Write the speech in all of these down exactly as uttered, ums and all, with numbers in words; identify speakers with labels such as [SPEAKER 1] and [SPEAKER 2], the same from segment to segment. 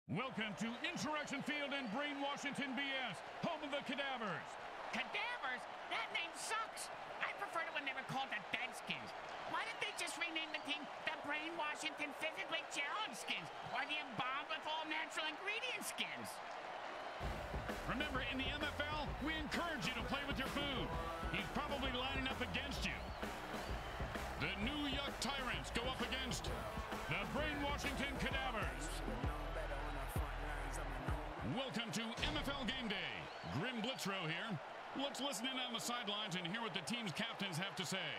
[SPEAKER 1] Welcome to Insurrection Field in Brainwashington, B S, home of the Cadavers.
[SPEAKER 2] Cadavers? That name sucks. I prefer it when they were called the Deadskins. Why didn't they just rename the team the Brainwashington Physically Challenged Skins, or the Embalmed with All Natural Ingredient Skins?
[SPEAKER 1] Remember, in the M F L, we encourage you to play with your food. He's probably lining up against you. The new Yuck Tyrants go up against the Brainwashington Cadavers. Welcome to M F L Game Day. Grim Blitzrow here. Let's listen in on the sidelines and hear what the team's captains have to say.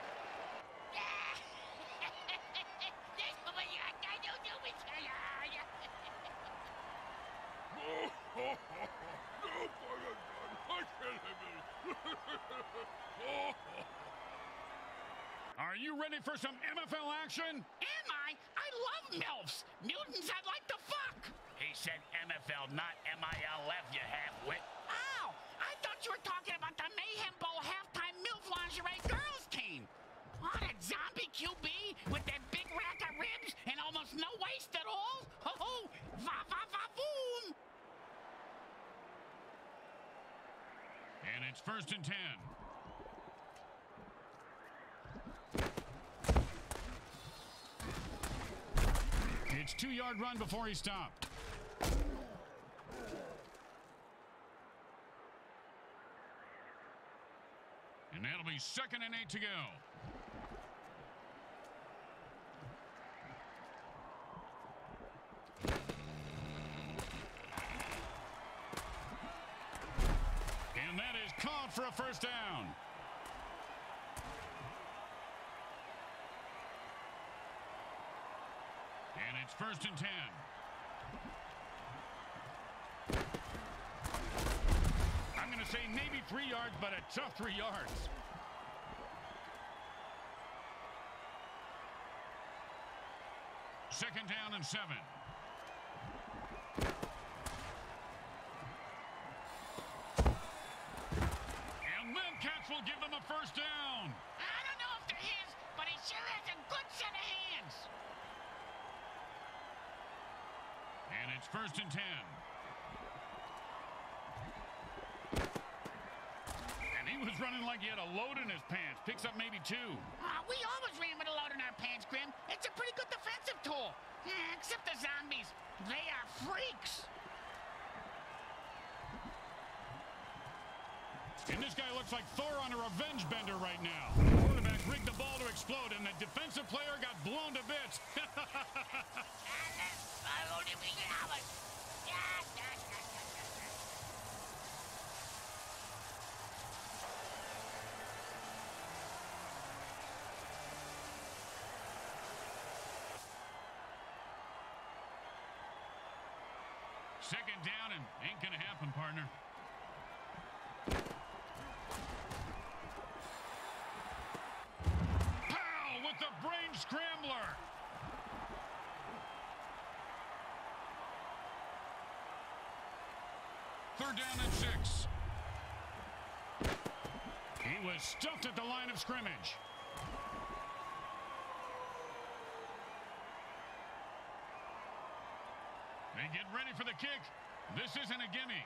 [SPEAKER 1] Are you ready for some M F L action?
[SPEAKER 2] Am I? I love MILFs. Mutants I'd like to fuck. He said M F L, not M I L F, you half-wit. Oh, I thought you were talking about the Mayhem Bowl halftime MILF lingerie girls team. Oh, that zombie Q B with that big rack of ribs and almost no waist at all? Ho ho! Va va va boom!
[SPEAKER 1] And it's first and ten. It's two-yard run before he stopped. And that'll be second and eight to go. And that is caught for a first down. And it's first and ten. I'm going to say maybe three yards, but a tough three yards. Second down and seven. And then Cats will give them a first down.
[SPEAKER 2] I don't know if they're his, but he sure has a good set of hands.
[SPEAKER 1] And it's first and ten. And he was running like he had a load in his pants. Picks up maybe two.
[SPEAKER 2] Uh, we always ran with a load in our pants, Grim. It's a pretty good defensive tool. Yeah, except the zombies. They are freaks.
[SPEAKER 1] And this guy looks like Thor on a revenge bender right now. The quarterback rigged the ball to explode, and the defensive player got blown to bits. Second down and ain't gonna happen, partner. Pow with the brain scrambler. Third down and six. He was stuffed at the line of scrimmage. They get ready for the kick. This isn't a gimme.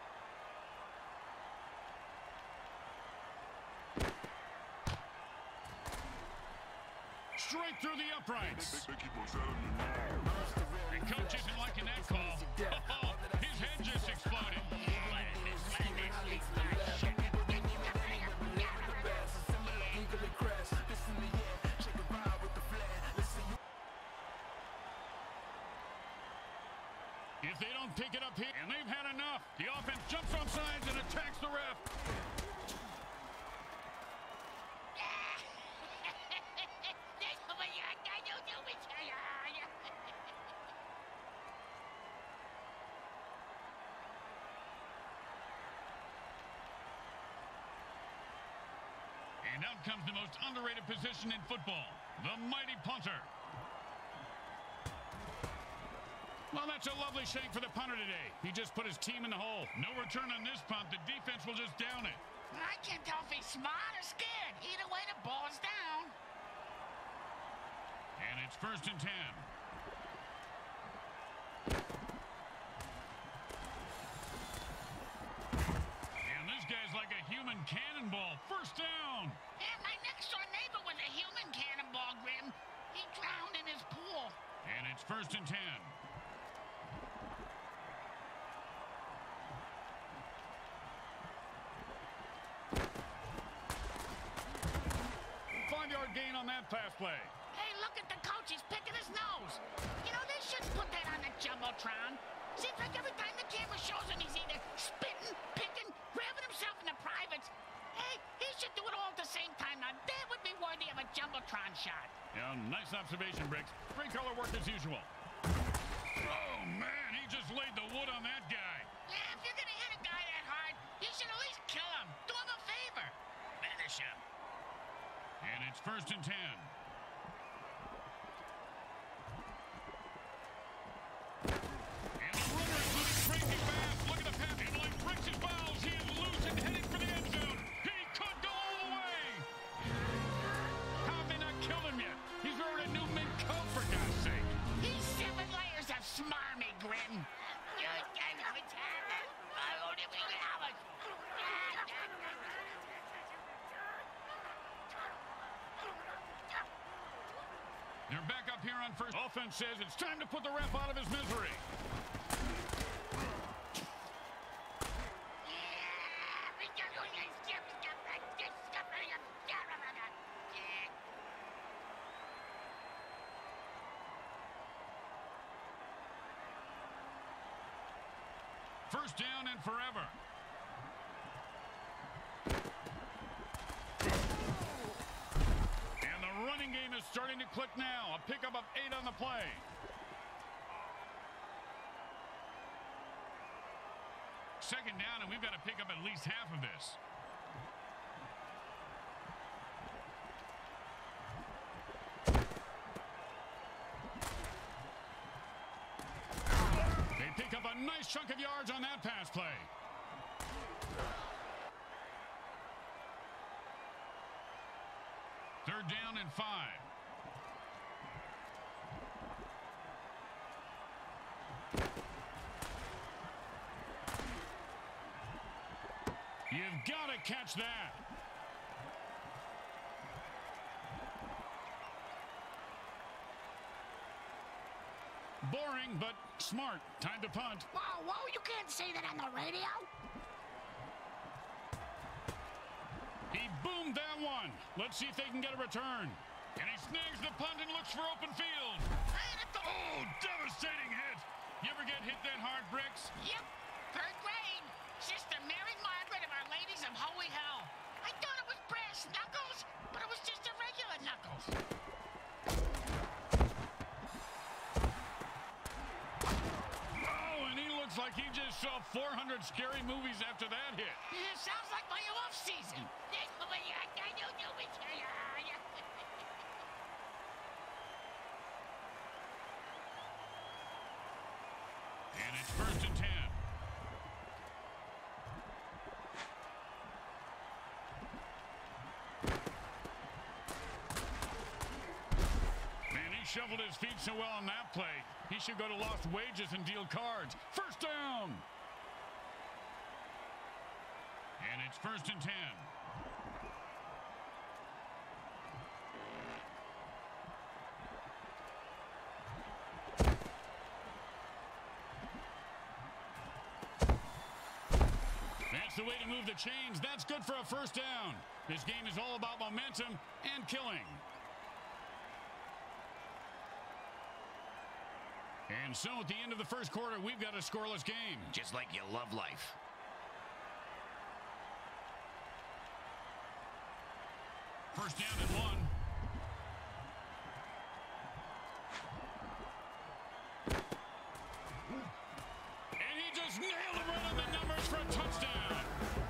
[SPEAKER 1] Straight through the uprights. The coach isn't liking that call. Oh, his head just exploded. If they don't pick it up here, and they've had enough, the offense jumps on sides and attacks the ref. And out comes the most underrated position in football, the mighty punter. Well, that's a lovely shake for the punter today. He just put his team in the hole. No return on this punt. The defense will just down it.
[SPEAKER 2] I can't tell if he's smart or scared. Either way, the ball's down.
[SPEAKER 1] And it's first and ten. cannonball. First down.
[SPEAKER 2] And my next-door neighbor was a human cannonball, Grim. He drowned in his pool.
[SPEAKER 1] And it's first and ten. Five-yard gain on that pass play.
[SPEAKER 2] Hey, look at the coach. He's picking his nose. You know, they should put that on the Jumbotron. Seems like every time the camera shows him, he's either spitting, picking, grabbing himself in the privates. Hey, he should do it all at the same time. Now, that would be worthy of a Jumbotron shot.
[SPEAKER 1] Yeah, nice observation, Bricks. Great color work as usual. Oh, man, he just laid the wood on that guy.
[SPEAKER 2] Yeah, if you're going to hit a guy that hard, you should at least kill him. Do him a favor. Finish him.
[SPEAKER 1] And it's first and ten. And the runner is moving crazy fast. Look at the pass. And like Bricks' fouls, he is loose and heading for the end zone. He could go all the way. How have they not killed him yet? He's wearing a new mint coat, for God's sake.
[SPEAKER 2] He's seven layers of smarmy, Grim.
[SPEAKER 1] They're back up here on first. Offense says it's time to put the ref out of his misery. First down and forever. And the running game is starting to click now. A pickup of eight on the play. Second down, and we've got to pick up at least half of this. They pick up a nice chunk of yards on that pass play. Third down and five. You've got to catch that. Boring, but smart. Time to punt.
[SPEAKER 2] Whoa, whoa, you can't say that on the radio.
[SPEAKER 1] He boomed that one. Let's see if they can get a return. And he snags the punt and looks for open field. Oh, devastating hit. You ever get hit that hard, Bricks?
[SPEAKER 2] Yep, third grade. Sister Mary Margaret of Our Ladies of Holy Hell. I thought it was brass knuckles, but it was just a regular knuckles.
[SPEAKER 1] Oh, and he looks like he just saw four hundred scary movies after that hit.
[SPEAKER 2] Yeah, sounds like my off season.
[SPEAKER 1] And it's first and ten. Man, he shoveled his feet so well on that play. He should go to lost wages and deal cards. First down. And it's first and ten. That's the way to move the chains. That's good for a first down. This game is all about momentum and killing. And so at the end of the first quarter, we've got a scoreless game.
[SPEAKER 2] Just like you love life.
[SPEAKER 1] First down and one. And he just nailed it right on the numbers for a touchdown.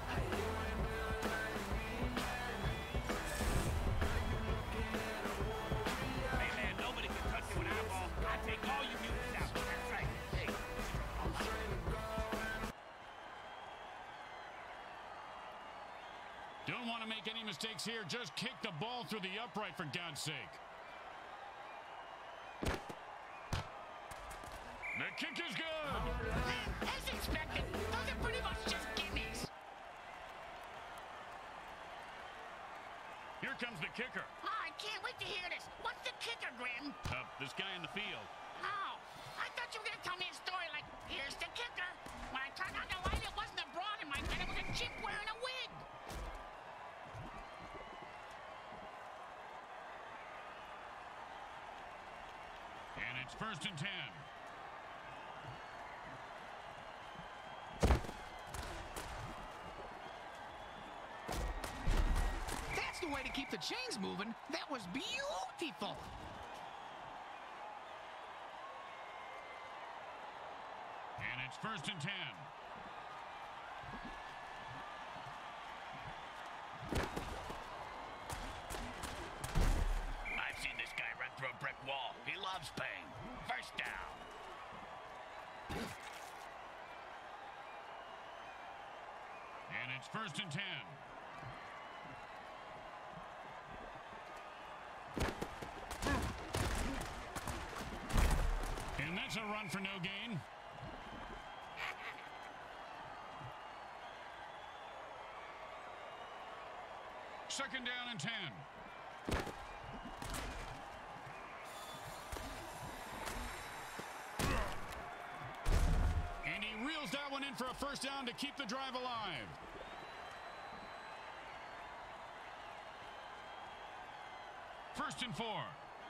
[SPEAKER 2] Hey, man, nobody can touch you with eyeball. I take all you mutants out. That's right. Hey.
[SPEAKER 1] Don't want to make any mistakes here. Just kick the ball through the upright, for God's sake. The kick is good.
[SPEAKER 2] As expected, those are pretty much just gimmies.
[SPEAKER 1] comes the kicker.
[SPEAKER 2] Oh, I can't wait to hear this. What's the kicker, Grim?
[SPEAKER 1] Uh, this guy in the field.
[SPEAKER 2] Oh, I thought you were going to tell me a story like, here's the kicker. When I turned on the light, it wasn't a broad in my bed. It was a chip wearing a wig.
[SPEAKER 1] And it's first and ten.
[SPEAKER 3] That's the way to keep the chains moving. That was beautiful.
[SPEAKER 1] And it's first and ten.
[SPEAKER 2] I've seen this guy run through a brick wall. He loves pain. First down.
[SPEAKER 1] And it's first and ten. And that's a run for no gain. Second down and ten. And he reels that one in for a first down to keep the drive alive. First and four.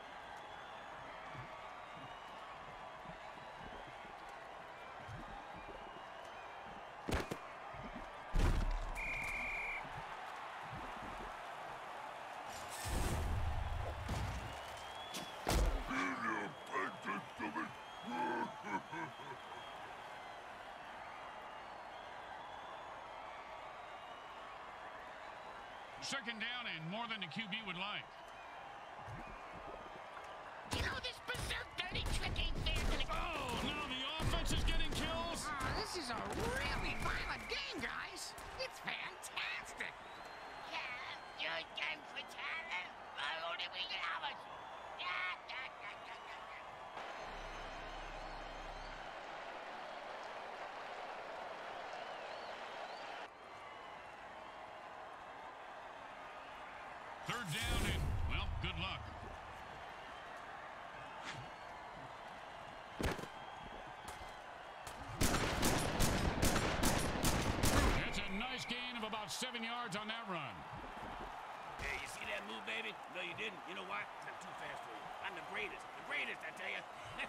[SPEAKER 1] Second down and more than the Q B would like.
[SPEAKER 2] You know, this berserk dirty trick ain't fair to the...
[SPEAKER 1] Oh, now the offense is getting kills.
[SPEAKER 3] Oh, this is a really violent game, guys. It's fantastic.
[SPEAKER 2] Yeah, you're done for talent. I only we get hours. Yeah, yeah, yeah, yeah, yeah.
[SPEAKER 1] Third down and, well, good luck. That's a nice gain of about seven yards on that run.
[SPEAKER 4] Hey, you see that move, baby? No, you didn't. You know why? 'Cause I'm too fast for you. I'm the greatest. The greatest, I tell you.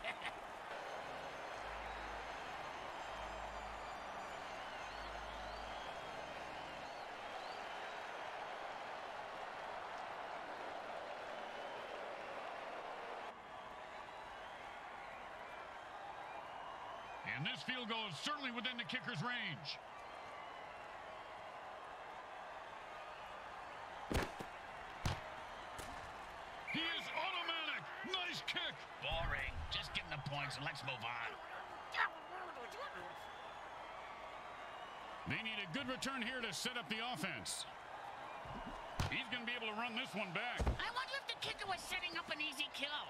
[SPEAKER 1] And this field goal is certainly within the kicker's range. He is automatic. Nice kick.
[SPEAKER 2] Boring. Just give him the points and let's move on.
[SPEAKER 1] They need a good return here to set up the offense. He's going to be able to run this one back.
[SPEAKER 2] I wonder if the kicker was setting up an easy kill.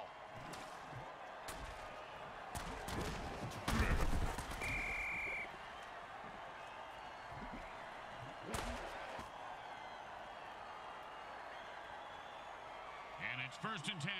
[SPEAKER 1] And it's first and ten.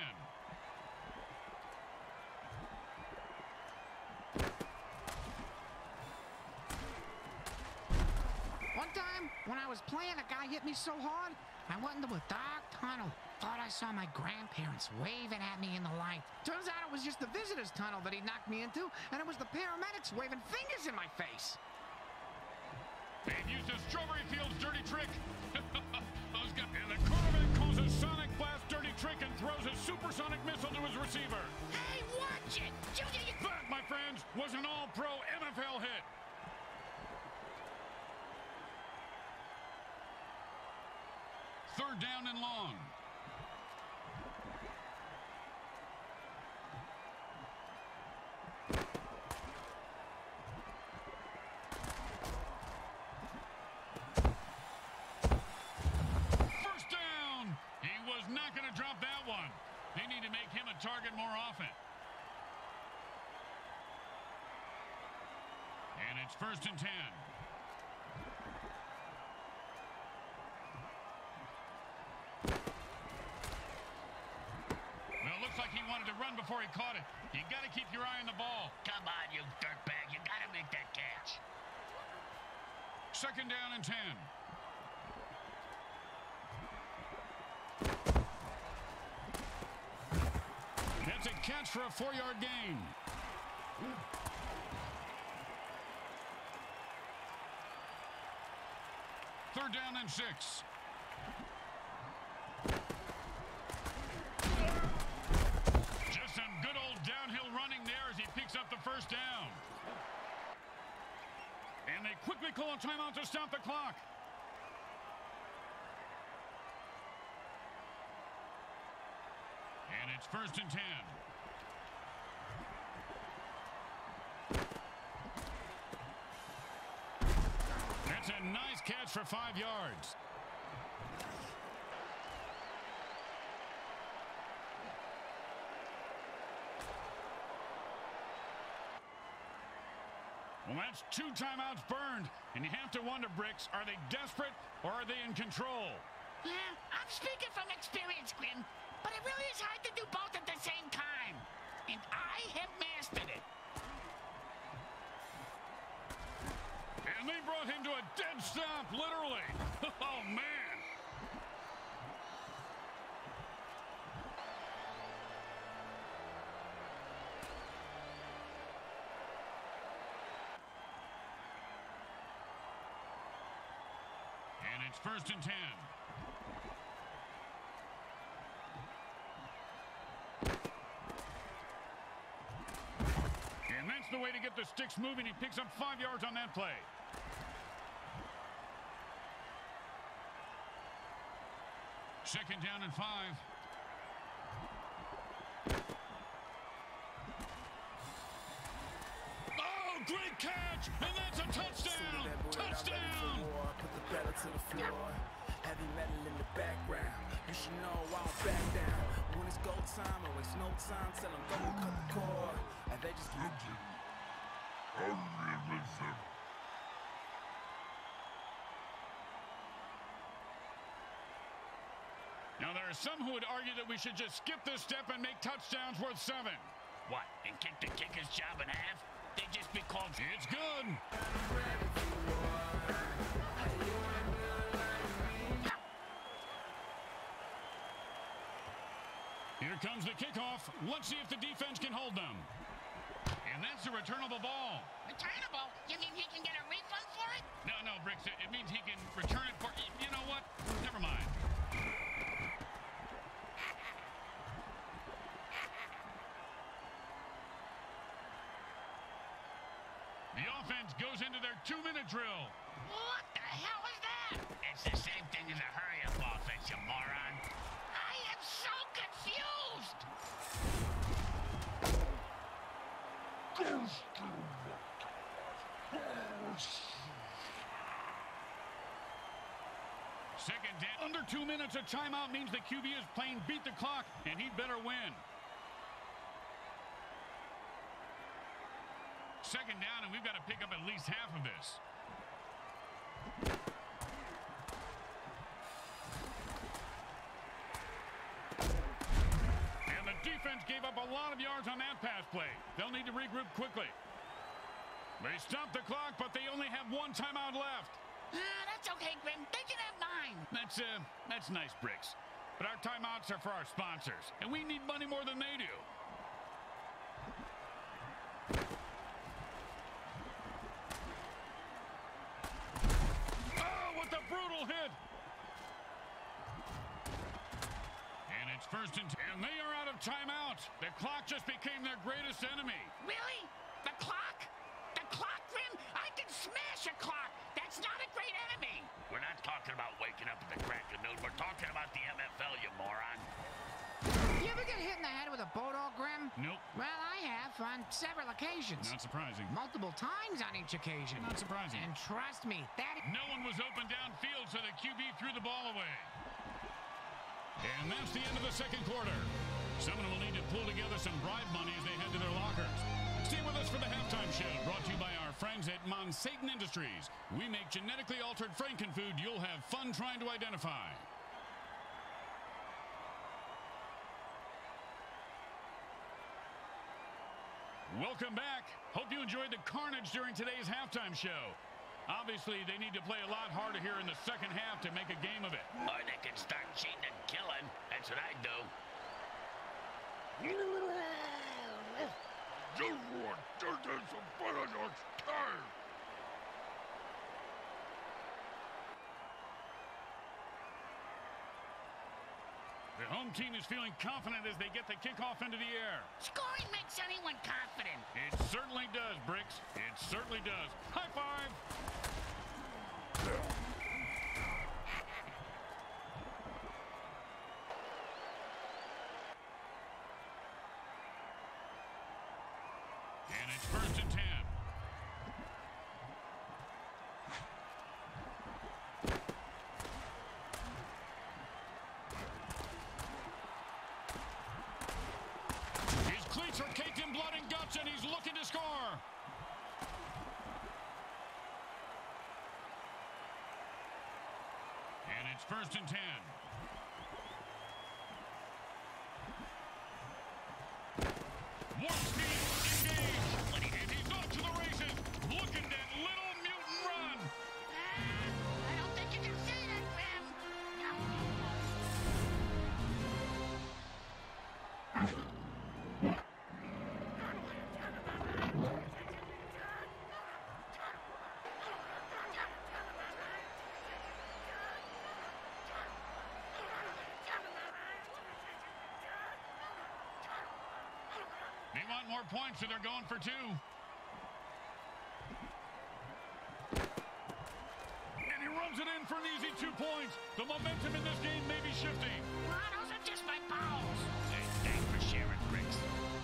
[SPEAKER 3] One time, when I was playing, a guy hit me so hard, I went into a dark tunnel. Thought I saw my grandparents waving at me in the light. Turns out it was just the visitor's tunnel that he knocked me into, and it was the paramedics waving fingers in my face.
[SPEAKER 1] They've used a Strawberry Fields dirty trick. Those guys. And the quarterback calls a sonic blast dirty trick and throws a supersonic missile to his receiver.
[SPEAKER 2] Hey, watch it! Judy!
[SPEAKER 1] That, my friends, was an all-pro M F L hit. Third down and long. First down. He was not going to drop that one. They need to make him a target more often. And it's first and ten. before he caught it. You got to keep your eye on the ball.
[SPEAKER 2] Come on, you dirtbag. You got to make that catch.
[SPEAKER 1] Second down and ten. That's a catch for a four-yard gain. Third down and six. Just some good old downhill running there as he picks up the first down. And they quickly call a timeout to stop the clock. And it's first and ten. That's a nice catch for five yards. Well, that's two timeouts burned, and you have to wonder, Bricks, are they desperate or are they in control?
[SPEAKER 2] Yeah, I'm speaking from experience, Grim, but it really is hard to do both at the same time, and I have mastered it.
[SPEAKER 1] And they brought him to a dead stop, literally. Oh, man. And it's first and ten. And that's the way to get the sticks moving. He picks up five yards on that play. Second down and five. Oh, great catch! And that's a touchdown! Touchdown!
[SPEAKER 5] Put the pedal to the floor. Heavy metal in the background. You should know I don't back down. When it's go time, I waste no time. Tell them go cut the cord. And they just keep you.
[SPEAKER 1] Now, there are some who would argue that we should just skip this step and make touchdowns worth seven.
[SPEAKER 2] What, and kick the kicker's job in half? They just be called...
[SPEAKER 1] It's good. Here comes the kickoff. Let's see if the defense can hold them. And that's a returnable ball.
[SPEAKER 2] Returnable? You mean he can get a refund for it?
[SPEAKER 1] No, no, Bricks. It, it means he can return it for... You know what? Never mind. The offense goes into their two-minute drill.
[SPEAKER 2] What the hell is that? It's the same thing as a hurry-up offense, you moron. I am so confused.
[SPEAKER 1] Second down. Under two minutes, a timeout means the Q B is playing beat the clock, and he'd better win. Second down, and we've got to pick up at least half of this. And the defense gave up a lot of yards on that pass play. They'll need to regroup quickly. They stopped the clock, but they only have one timeout left.
[SPEAKER 2] Ah, that's okay, Grim. They can have nine.
[SPEAKER 1] That's, uh, that's nice, Bricks. But our timeouts are for our sponsors, and we need money more than they do. Brutal hit. And it's first and ten. And they are out of timeout. The clock just became their greatest enemy.
[SPEAKER 2] Really? The clock? The clock, Grim? I can smash a clock. That's not a great enemy. We're not talking about waking up at the crack of noon. We're talking about the M F L, you moron.
[SPEAKER 3] You ever get hit in the head with a boat-all, Grim?
[SPEAKER 1] Nope.
[SPEAKER 3] Well, I have on several occasions.
[SPEAKER 1] Not surprising.
[SPEAKER 3] Multiple times on each occasion.
[SPEAKER 1] Not surprising.
[SPEAKER 3] And trust me, that...
[SPEAKER 1] No one was open downfield, so the Q B threw the ball away. And that's the end of the second quarter. Someone will need to pull together some bribe money as they head to their lockers. Stay with us for the halftime show, brought to you by our friends at Monsatan Industries. We make genetically altered frankenfood you'll have fun trying to identify. Welcome back. Hope you enjoyed the carnage during today's halftime show. Obviously, they need to play a lot harder here in the second half to make a game of it.
[SPEAKER 2] Or they can start cheating and killing. That's what I do.
[SPEAKER 1] The home team is feeling confident as they get the kickoff into the air.
[SPEAKER 2] Scoring makes anyone confident.
[SPEAKER 1] It certainly does, Bricks. It certainly does. High five! And it's first and ten. His cleats are caked in blood and guts, and he's looking to score. And it's first and ten. Warp speed, engage, and he's off to the races. Look at that little mutant run.
[SPEAKER 2] Uh, I don't think you can say that, Grim.
[SPEAKER 1] They want more points, so they're going for two. And he runs it in for an easy two points. The momentum in this game may be shifting.
[SPEAKER 2] Well, those are just my balls. Hey, thanks for sharing, Bricks.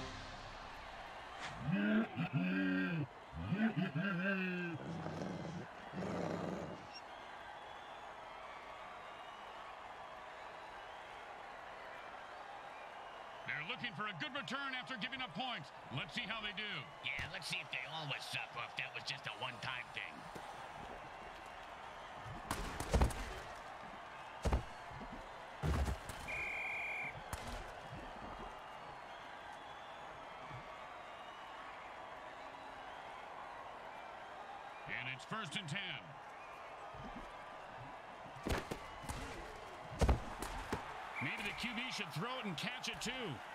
[SPEAKER 1] They're looking for a good return after giving up points. Let's see how they do.
[SPEAKER 2] Yeah, let's see if they always suck or if that was just a one-time thing.
[SPEAKER 1] And it's first and ten. Maybe the Q B should throw it and catch it too.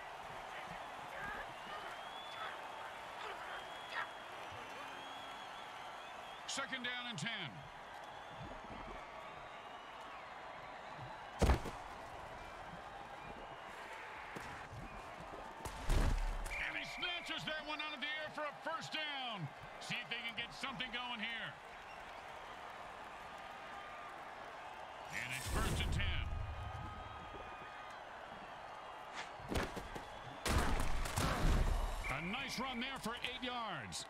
[SPEAKER 1] Second down and ten. And he snatches that one out of the air for a first down. See if they can get something going here. And it's first and ten. A nice run there for eight yards.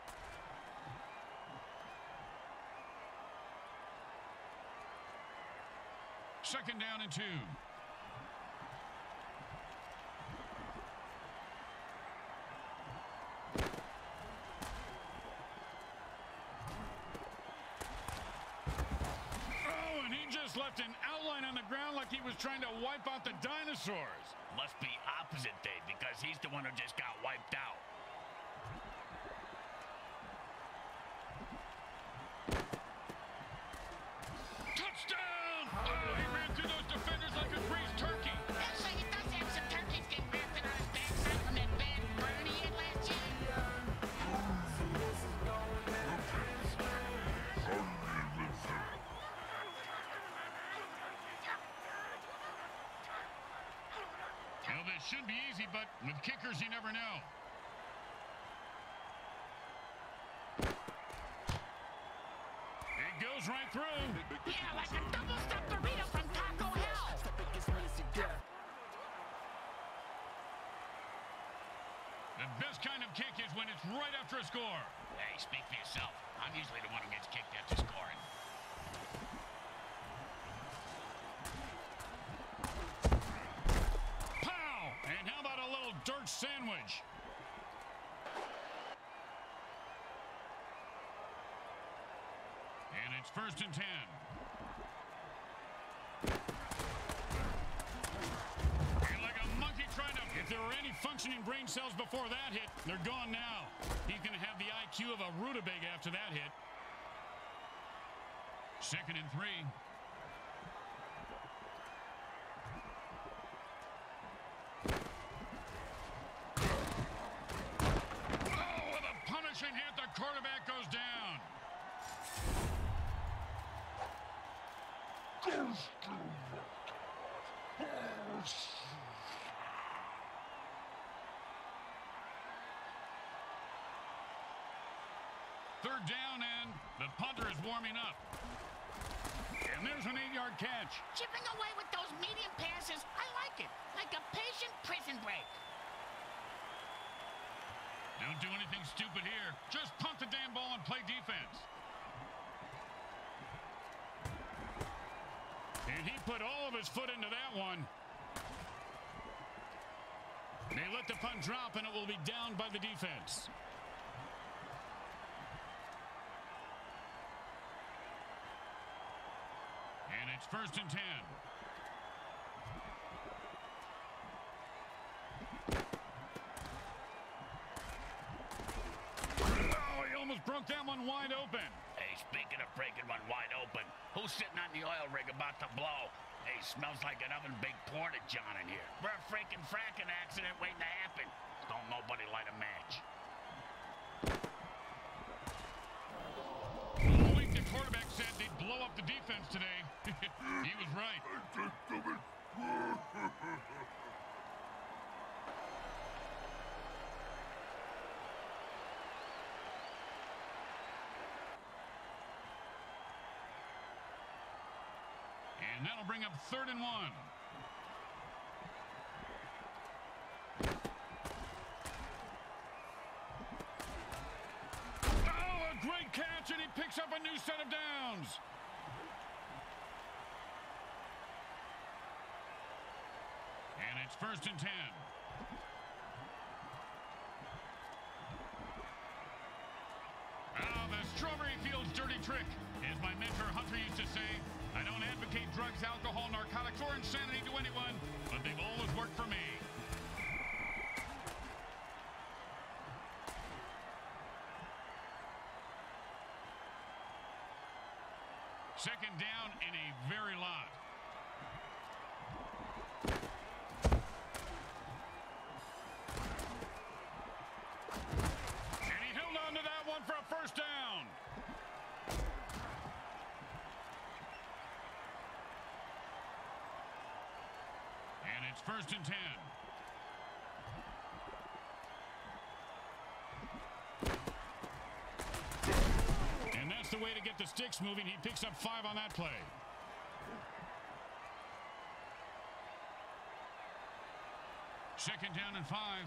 [SPEAKER 1] Second down and two. Oh, and he just left an outline on the ground like he was trying to wipe out the dinosaurs.
[SPEAKER 2] Must be opposite day because he's the one who just got wiped out.
[SPEAKER 1] Touchdown! Oh, he ran through those defenders like a greased turkey.
[SPEAKER 2] Actually, he does have some turkeys getting grafted on his backside from that bad burn he had last year.
[SPEAKER 1] Well, this should be easy, but with kickers, you never know. It goes right through.
[SPEAKER 2] Yeah, like a double-stuffed burrito from Taco Hell.
[SPEAKER 1] The best kind of kick is when it's right after a score.
[SPEAKER 2] Hey, speak for yourself. I'm usually the one who gets kicked after scoring.
[SPEAKER 1] Pow! And how about a little dirt sandwich? And it's first and ten. And like a monkey trying to there were any functioning brain cells before that hit, they're gone now. He's going to have the I Q of a rutabaga after that hit. Second and three. Oh, with a punishing hit, the quarterback goes down. Third down, and the punter is warming up. And there's an eight-yard catch.
[SPEAKER 2] Chipping away with those medium passes, I like it. Like a patient prison break.
[SPEAKER 1] Don't do anything stupid here. Just punt the damn ball and play defense. And he put all of his foot into that one. They let the punt drop, and it will be down by the defense. And it's first and ten. Oh, he almost broke that one wide open.
[SPEAKER 2] Hey, speaking of breaking one wide open, who's sitting on the oil rig about to blow? Hey, smells like an oven baked porta john in here. We're a freaking fracking accident waiting to happen. Don't nobody light a match.
[SPEAKER 1] All week the quarterback said they'd blow up the defense today. He was right. And that'll bring up third and one. Oh, a great catch, and he picks up a new set of downs. And it's first and ten. Oh, the Strawberry Fields dirty trick. As my mentor Hunter used to say, I don't advocate drugs, alcohol, narcotics, or insanity to anyone, but they've always worked for me. Second down in a very lot. And he held on to that one for a first down. And it's first and ten. And that's the way to get the sticks moving. He picks up five on that play. Second down and five.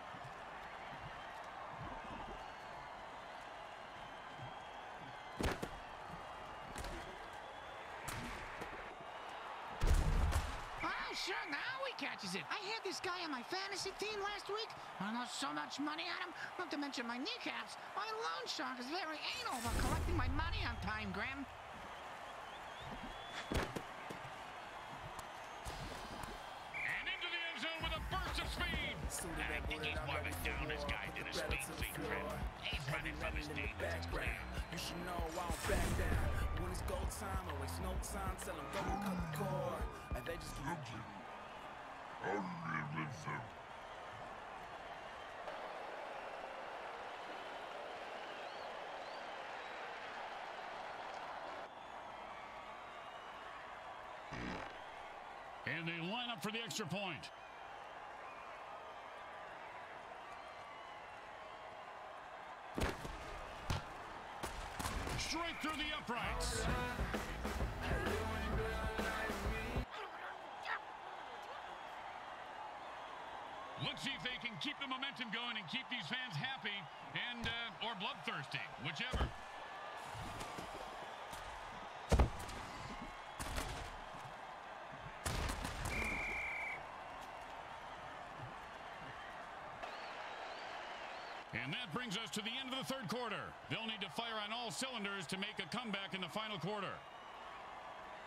[SPEAKER 3] Sure, now he catches it. I had this guy on my fantasy team last week. I lost so much money on him, not to mention my kneecaps. My loan shark is very anal about collecting my money on time, Graham.
[SPEAKER 1] And into the end zone with a burst of speed.
[SPEAKER 2] I think he's more of a downers guy than a speed secret. He's running from his demons. It's clear.
[SPEAKER 5] You should know I don't back down. When it's go time, I waste no time. Tell them go and cut the cord. And they just keep I'll live with them.
[SPEAKER 1] And they line up for the extra point. Straight through the uprights. Let's see if they can keep the momentum going and keep these fans happy and uh, or bloodthirsty, whichever. And that brings us to the end of the third quarter. They'll need to fire on all cylinders to make a comeback in the final quarter.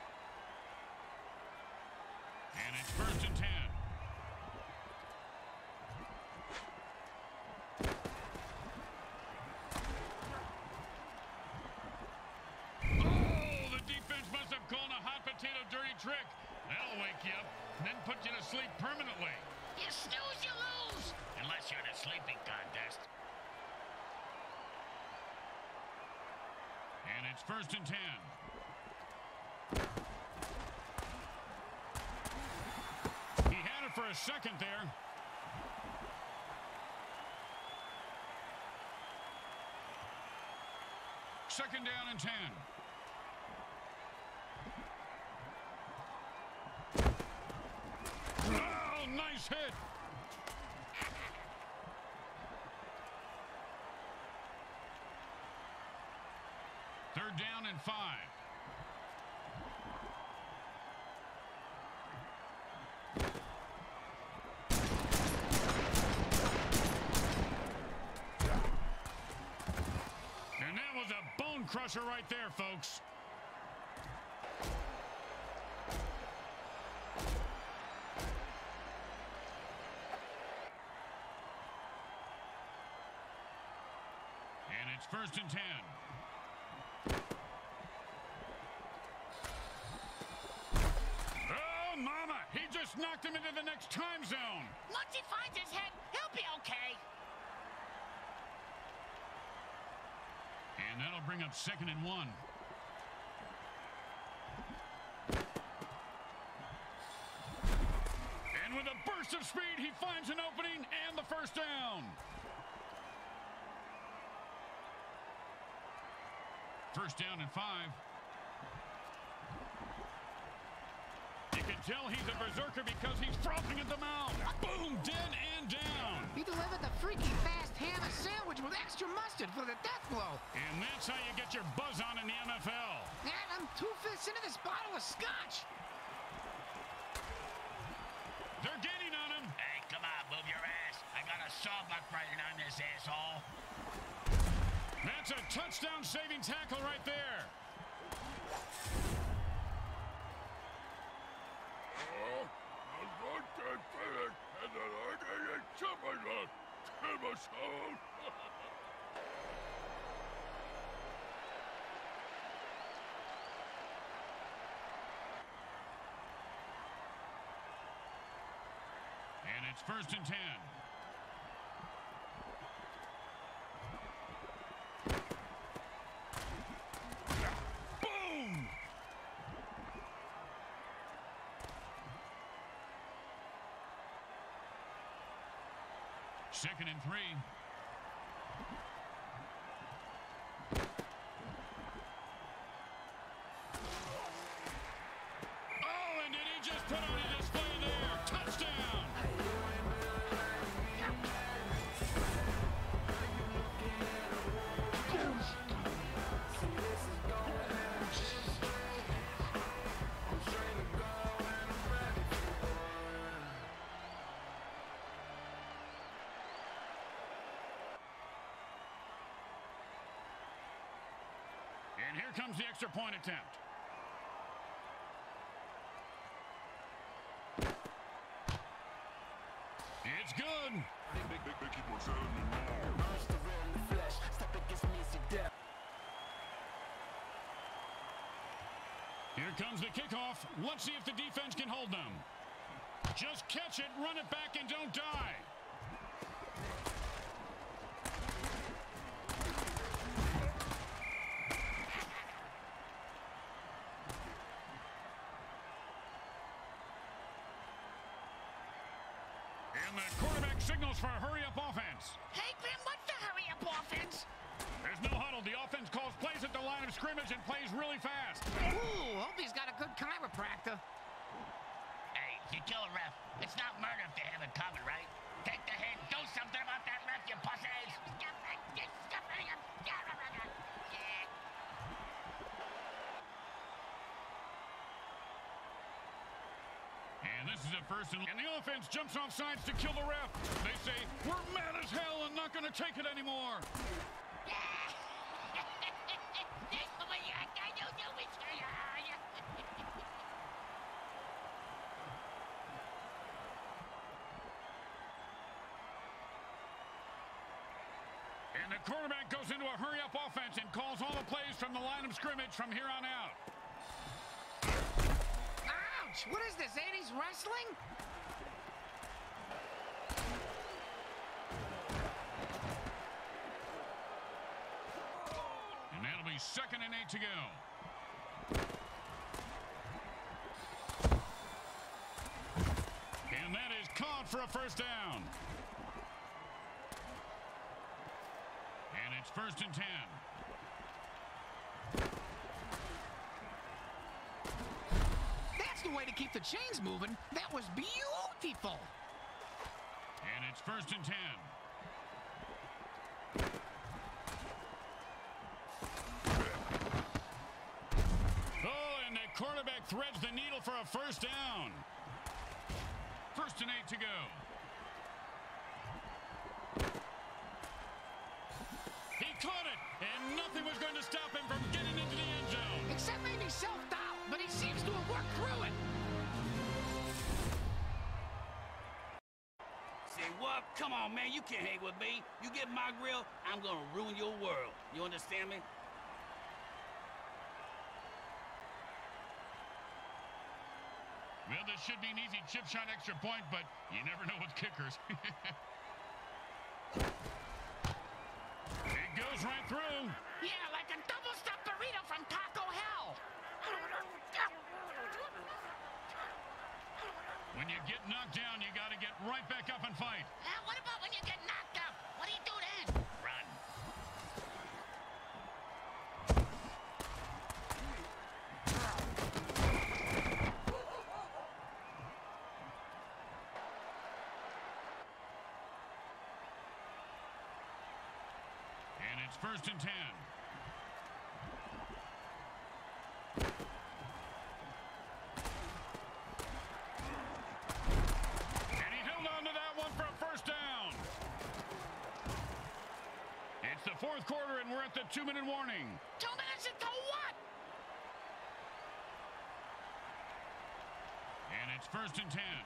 [SPEAKER 1] And it's first and ten.
[SPEAKER 2] sleeping contest.
[SPEAKER 1] And it's first and ten. He had it for a second there. Second down and ten. Oh, nice hit. Third down and five. And that was a bone crusher right there, folks. And it's first and ten. Oh, mama! He just knocked him into the next time zone.
[SPEAKER 2] Once he finds his head, he'll be okay.
[SPEAKER 1] And that'll bring up second and one. And with a burst of speed, he finds an opening and the first down. First down and five. You can tell he's a berserker because he's frothing at the mouth. Boom, dead and down.
[SPEAKER 3] He delivered the freaky fast ham and sandwich with extra mustard for the death blow.
[SPEAKER 1] And that's how you get your buzz on in the M F L.
[SPEAKER 3] And I'm two-fifths into this bottle of scotch.
[SPEAKER 1] They're gaining on him.
[SPEAKER 2] Hey, come on, move your ass. I got a sawbuck riding on this asshole.
[SPEAKER 1] That's a touchdown-saving tackle right there. And it's first and ten. Boom! Second and three. Oh, and did he just put on a display there? Touchdown! And here comes the extra point attempt. It's good. Here comes the kickoff. Let's see if the defense can hold them. Just catch it, run it back, and don't die. And the quarterback signals for a hurry-up offense.
[SPEAKER 2] Hey, Grim, what's the hurry-up offense?
[SPEAKER 1] There's no huddle. The offense calls plays at the line of scrimmage and plays really fast.
[SPEAKER 3] Ooh, hope he's got a good chiropractor.
[SPEAKER 2] Hey, you kill a ref. It's not murder if they have it covered, right? Take the hit. Do something about that ref, you pussies.
[SPEAKER 1] And this is a first and, and the offense jumps off sides to kill the ref. They say, we're mad as hell and not going to take it anymore. And the quarterback goes into a hurry-up offense and calls all the plays from the line of scrimmage from here on out.
[SPEAKER 3] Ouch! What is this, eighties wrestling?
[SPEAKER 1] only second and eight to go. And that is caught for a first down. And it's first and ten.
[SPEAKER 3] That's the way to keep the chains moving. That was beautiful.
[SPEAKER 1] And it's first and ten. Oh, and the quarterback threads the needle for a first down. First and eight to go. He caught it, and nothing was going to stop him from getting into the end zone.
[SPEAKER 3] Except maybe self-doubt, but he seems to have worked through it.
[SPEAKER 4] Say what? Come on, man. You can't hang with me. You get my grill, I'm going to ruin your world. You understand me?
[SPEAKER 1] Well, this should be an easy chip shot extra point, but you never know with kickers. It goes right through.
[SPEAKER 2] Yeah, like a double-stuffed burrito from Taco Hell.
[SPEAKER 1] When you get knocked down, you got to get right back up and fight.
[SPEAKER 2] Uh, what about when you get knocked out? What do you do then? Run.
[SPEAKER 1] And it's first and ten. And he held on to that one for a first down. It's the fourth quarter, and we're at the two-minute warning.
[SPEAKER 2] Two minutes until what?
[SPEAKER 1] And it's first and ten.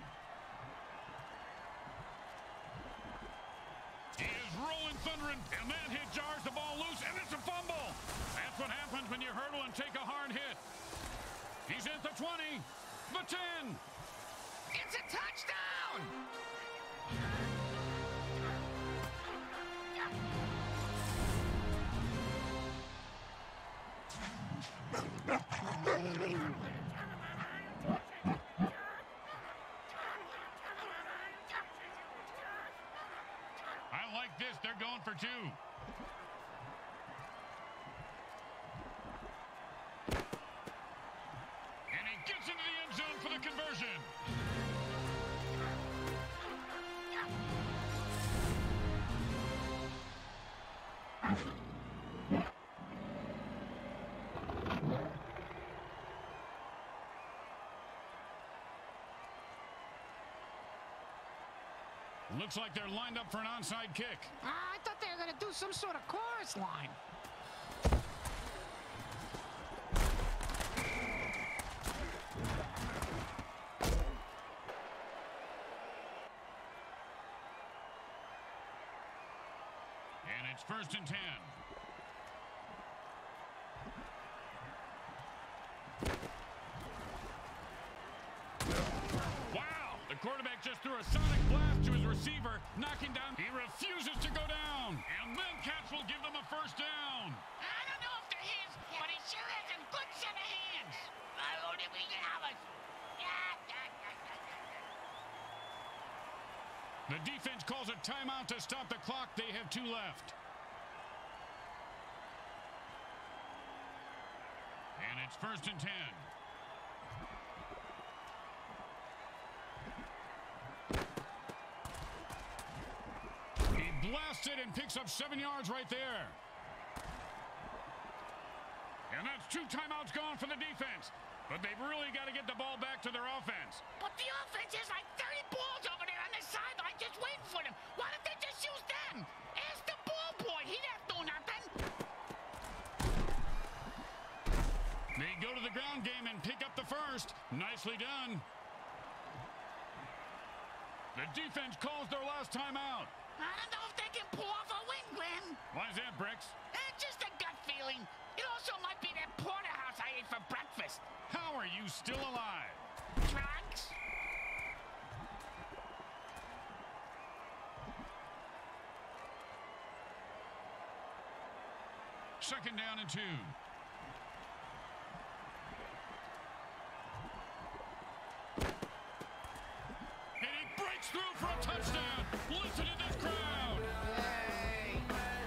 [SPEAKER 1] He is rolling thunder, and that hit jars the ball loose, and it's a fumble. That's what happens when you hurdle and take a hard hit. He's at the twenty, the ten.
[SPEAKER 3] It's a touchdown!
[SPEAKER 1] I like this. They're going for two. And he gets into the end zone for the conversion. Looks like they're lined up for an onside kick.
[SPEAKER 3] Uh, I thought they were going to do some sort of chorus line.
[SPEAKER 1] And it's first and ten. Wow! The quarterback just threw a sonic blast to his receiver, knocking down. He refuses to go down. And then Cats will give them a first down.
[SPEAKER 2] I don't know if they're his, but he sure has a good set of hands. I only we can have us.
[SPEAKER 1] The defense calls a timeout to stop the clock. They have two left. And it's first and ten. He blasts it and picks up seven yards right there. And that's two timeouts gone for the defense. But they've really got to get the ball back to their offense.
[SPEAKER 2] But the offense is like thirty balls over there on the sideline just waiting for them. Why don't they just use them? Ask the ball boy. He didn't do nothing.
[SPEAKER 1] They go to the ground game and pick up the first. Nicely done. The defense calls their last timeout.
[SPEAKER 2] I don't know if they can pull off a win, Glenn.
[SPEAKER 1] Why is that, Bricks?
[SPEAKER 2] It's just a gut feeling. It also might be that porterhouse I ate for breakfast.
[SPEAKER 1] How are you still alive?
[SPEAKER 2] Drugs?
[SPEAKER 1] Second down and two. through for a touchdown. Listen to this crowd.
[SPEAKER 3] Yay!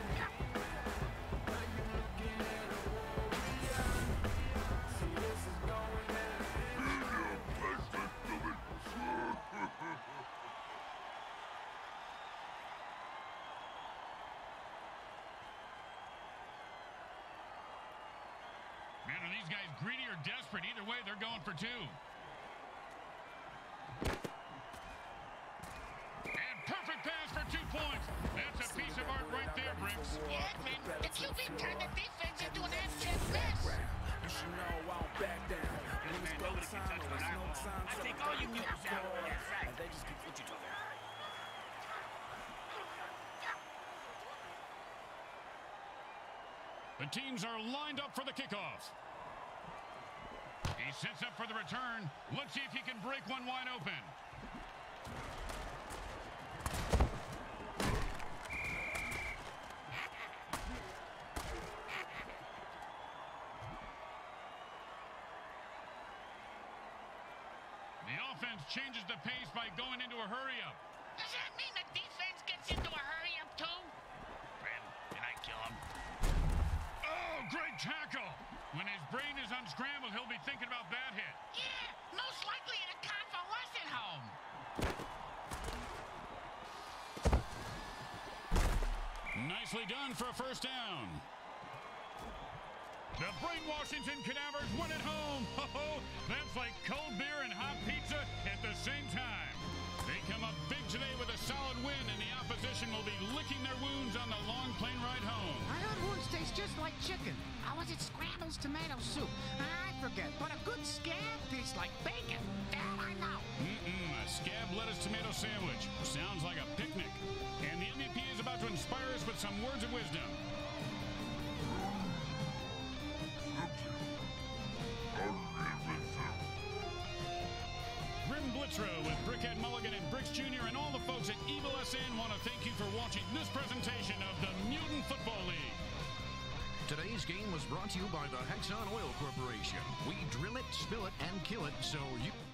[SPEAKER 1] Man, are these guys greedy or desperate? Either way, they're going for two. And perfect pass for two points. That's a piece of art right there, Briggs.
[SPEAKER 2] Yeah, man, the Q B turned the defense into an abject mess.
[SPEAKER 5] You should know I won't back down. When it's go
[SPEAKER 4] Nobody can
[SPEAKER 5] time,
[SPEAKER 4] touch
[SPEAKER 5] when
[SPEAKER 4] my
[SPEAKER 5] it's no
[SPEAKER 4] eyeball.
[SPEAKER 5] time,
[SPEAKER 4] I
[SPEAKER 5] tell
[SPEAKER 4] take
[SPEAKER 5] them
[SPEAKER 4] all you
[SPEAKER 5] go
[SPEAKER 4] mutants
[SPEAKER 5] for
[SPEAKER 4] out.
[SPEAKER 5] it.
[SPEAKER 4] That's right.
[SPEAKER 5] And they just keep
[SPEAKER 4] What you talking about?
[SPEAKER 1] The teams are lined up for the kickoff. He sets up for the return. Let's see if he can break one wide open. The offense changes the pace by going into a hurry-up.
[SPEAKER 2] Does that mean the defense gets into a hurry-up too?
[SPEAKER 4] Grab him, and I kill him.
[SPEAKER 1] Oh, great tackle. When his brain is unscrambled, he'll be thinking about that hit.
[SPEAKER 2] Yeah, most likely in a convalescent home.
[SPEAKER 1] Nicely done for a first down. The Brainwashington Cadavers win at home. Ho-ho, that's like cold beer and hot pizza at the same time. They come up big today with a solid win, and the opposition will be licking their wounds on the long plane ride home.
[SPEAKER 3] I heard wounds taste just like chicken. Or was it Scrabble's tomato soup? I forget, but a good scab tastes like bacon. That I know.
[SPEAKER 1] Mm-mm, a scab lettuce tomato sandwich. Sounds like a picnic. And the M V P is about to inspire us with some words of wisdom. Grim Blitzrow with Brickhead Mulligan and Bricks Junior and all the folks at Evil S N want to thank you for watching this presentation of the Mutant Football League.
[SPEAKER 6] Today's game was brought to you by the Hexon Oil Corporation. We drill it, spill it, and kill it so you...